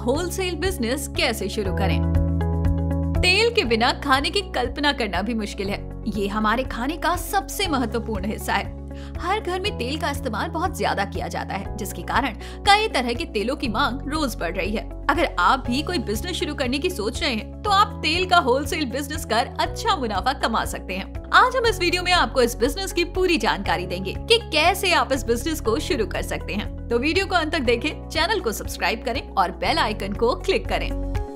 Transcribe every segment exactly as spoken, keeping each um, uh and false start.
Wholesale business कैसे शुरू करें। तेल के बिना खाने की कल्पना करना भी मुश्किल है। ये हमारे खाने का सबसे महत्वपूर्ण हिस्सा है। हर घर में तेल का इस्तेमाल बहुत ज्यादा किया जाता है, जिसके कारण कई तरह के तेलों की मांग रोज बढ़ रही है। अगर आप भी कोई बिजनेस शुरू करने की सोच रहे हैं, तो आप तेल का होलसेल बिजनेस कर अच्छा मुनाफा कमा सकते हैं। आज हम इस वीडियो में आपको इस बिजनेस की पूरी जानकारी देंगे कि कैसे आप इस बिजनेस को शुरू कर सकते हैं। तो वीडियो को अंत तक देखें, चैनल को सब्सक्राइब करें और बेल आइकन को क्लिक करें।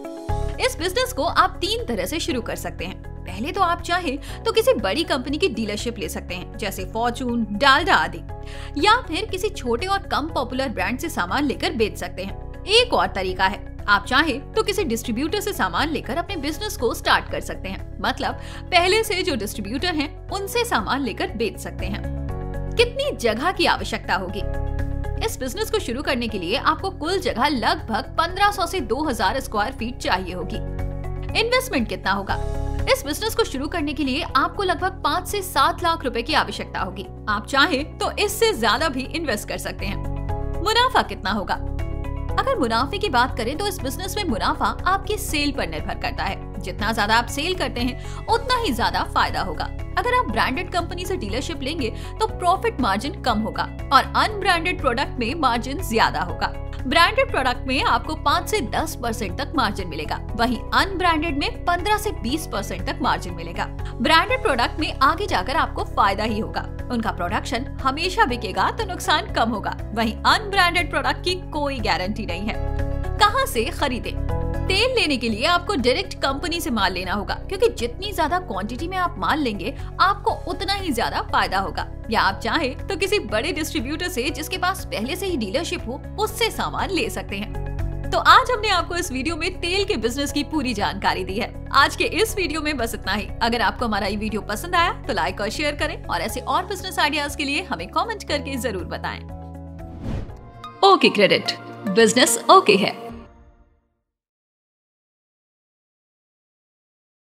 इस बिजनेस को आप तीन तरह से शुरू कर सकते हैं। पहले तो आप चाहें तो किसी बड़ी कंपनी की डीलरशिप ले सकते हैं, जैसे फॉर्चून, डालडा आदि, या फिर किसी छोटे और कम पॉपुलर ब्रांड से सामान लेकर बेच सकते हैं। एक और तरीका है, आप चाहें तो किसी डिस्ट्रीब्यूटर से सामान लेकर अपने बिजनेस को स्टार्ट कर सकते हैं। मतलब पहले से जो डिस्ट्रीब्यूटर हैं, उनसे सामान लेकर बेच सकते हैं। कितनी जगह की आवश्यकता होगी? इस बिजनेस को शुरू करने के लिए आपको कुल जगह लगभग पंद्रह सौ से दो हज़ार स्क्वायर फीट चाहिए होगी। इन्वेस्टमेंट कितना होगा? इस बिजनेस को शुरू करने के लिए आपको लगभग पाँच से सात लाख रुपए की आवश्यकता होगी। आप चाहें तो इससे ज्यादा भी इन्वेस्ट कर सकते हैं। मुनाफा कितना होगा? अगर मुनाफे की बात करें तो इस बिजनेस में मुनाफा आपकी सेल पर निर्भर करता है। जितना ज्यादा आप सेल करते हैं, उतना ही ज्यादा फायदा होगा। अगर आप ब्रांडेड कंपनी से डीलरशिप लेंगे तो प्रॉफिट मार्जिन कम होगा और अनब्रांडेड प्रोडक्ट में मार्जिन ज्यादा होगा। ब्रांडेड प्रोडक्ट में आपको पाँच से दस परसेंट तक मार्जिन मिलेगा, वहीं अनब्रांडेड में पंद्रह से बीस परसेंट तक मार्जिन मिलेगा। ब्रांडेड प्रोडक्ट में आगे जाकर आपको फायदा ही होगा। उनका प्रोडक्शन हमेशा बिकेगा तो नुकसान कम होगा, वहीं अनब्रांडेड प्रोडक्ट की कोई गारंटी नहीं है। कहां से खरीदें? तेल लेने के लिए आपको डायरेक्ट कंपनी से माल लेना होगा, क्योंकि जितनी ज्यादा क्वांटिटी में आप माल लेंगे, आपको उतना ही ज्यादा फायदा होगा। या आप चाहें तो किसी बड़े डिस्ट्रीब्यूटर से, जिसके पास पहले से ही डीलरशिप हो, उससे सामान ले सकते हैं। तो आज हमने आपको इस वीडियो में तेल के बिजनेस की पूरी जानकारी दी है। आज के इस वीडियो में बस इतना ही। अगर आपको हमारा ये वीडियो पसंद आया तो लाइक और शेयर करें, और ऐसे और बिजनेस आइडियाज के लिए हमें कॉमेंट करके जरूर बताएं। ओके क्रेडिट, बिजनेस ओके है।